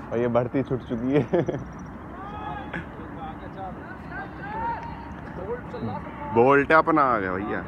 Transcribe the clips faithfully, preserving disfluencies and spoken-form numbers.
और ये भर्ती छूट चुकी है। बोल्ट अपना आ गया भैया।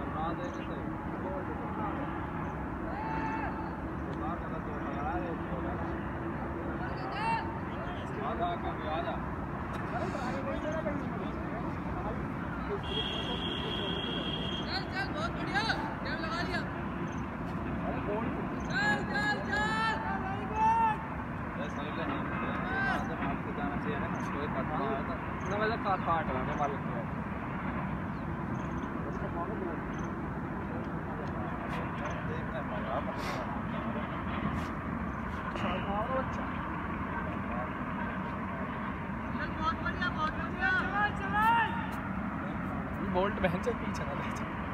बोल्ट बहन से पीछे ना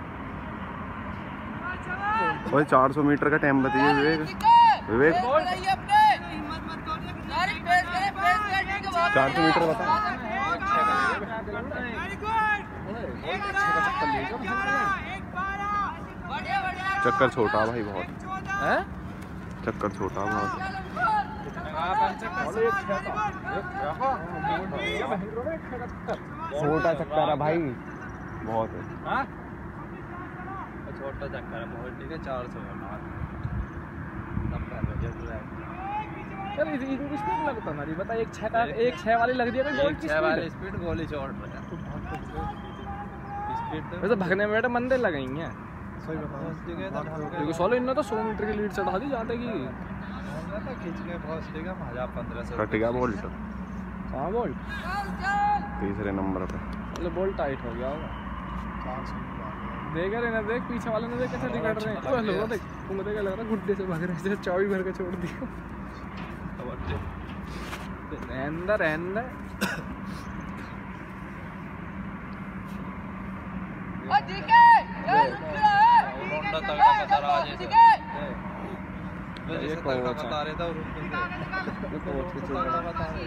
भाई चार सौ मीटर का टाइम बताइए विवेक। विवेक चार सौ मीटर बता। चक्कर छोटा भाई बहुत है, चक्कर छोटा बहुत। छोटा चक्कर है भाई बहुत है। छोटा चक्कर है बहुत, ठीक है चार सौ स्पीड लगता ना बता। एक छह का एक छह वाली लग रही है, एक छह वाली स्पीड गोली चोट रहा है स्पीड तो भगने में बेटा मंदिर लगाएंगे। सही बताओ सोलो इन्होंने तो सौ मीटर की लीड चढ़ा दी जाते की खींच के बहुत ठीक है। हजार पंद्रह सौ कट गया बोल्ट। हाँ बोल्ट तीसरे नंबर पे मतलब बोल्ट टाइट हो गया होगा। देख रहे ना, देख पीछे वाले ने देख कैसे निकल रहे हैं। तो लो देख तुम देख लग रहा है गुड्डे से भाग रहे हैं, चौबी भर के छोड़ दिया अंदर अंदर। ये कोच बता रहे था और ये कोच के चोट बता रहे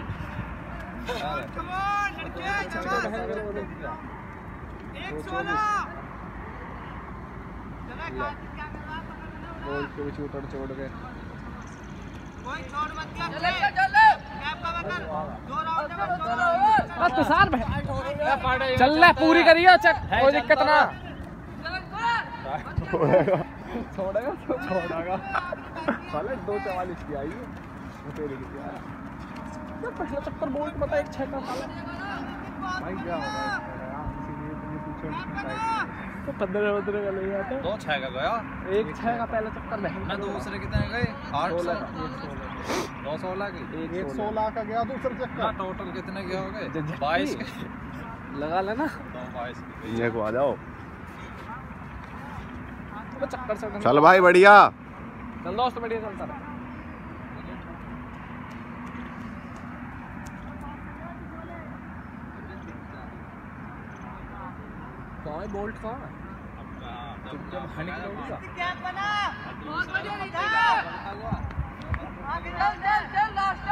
बोल के भी चोट छोड़ गए। तो सार चल रहा पूरी करियो चक कोई दिक्कत ना। छोड़ेगा छोड़ेगा छोड़ेगा साले दो चवालीस की आई है तेरे की यार। पहला चक्कर बोल्ट बता एक छह का साला भाई क्या हो रहा है इसीलिए तुमने पूछा तो पंद्रह पंद्रह का ले जाता। दो छह का गया, एक छह का पहला चक्कर बहन ना। दूसरे कितने गए? आठ सौ दो सोलह की एक सोलह का गया दूसरा चक्कर। टोटल कितने के हो गए? बाईस लगा लेना बाईस। ये को आ जाओ चक्कर से चल भाई बढ़िया चल दोस्त बढ़िया चलता रहा। कौन है बोल्ट कौन है? जब हनी का क्या बना बहुत बढ़िया निकला। आगे चल चल चल लास्ट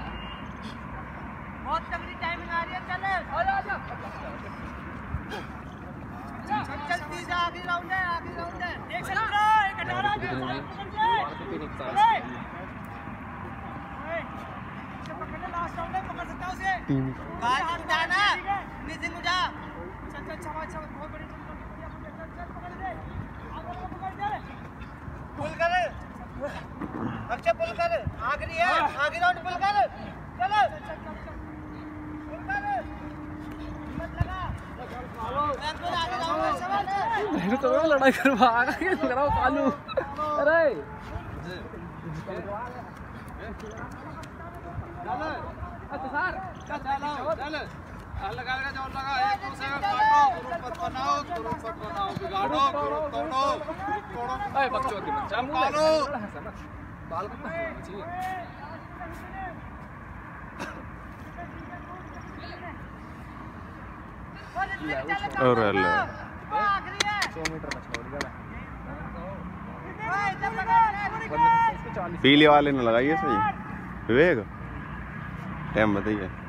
बहुत तगड़ी टाइमिंग आ रही है। चल आ जा आ जा चल तीसरा आखिरी राउंड है, आखिरी राउंड है। एक सेकंड एक अठारह पकड़ ले लास्ट राउंड है, पकड़ सकता है उसे। गाल हटा ना नीचे को जा। चल चल चल चल बहुत बड़ी चल चल पकड़ दे आगे पकड़ दे पुल कर अक्षय पुल कर आखिरी है आखिरी राउंड पुल कर चल पुल कर मत लगा मेरे तो लड़ाई करवा आ गया लड़ाओ कालू। अरे अच्छा सर चलो चल लगा लगा जोर लगा एक दूसरे का काटो ग्रुप मत बनाओ ग्रुप मत बनाओ बिगाड़ो ग्रुप तोड़ो तोड़ो। ए बकचोद की बच्चा मारो बाल को चाहिए। और अल्लाह सौ मीटर का छोड़ गया। पीले वाले ने लगाइए सही विवेक टाइम बताइए।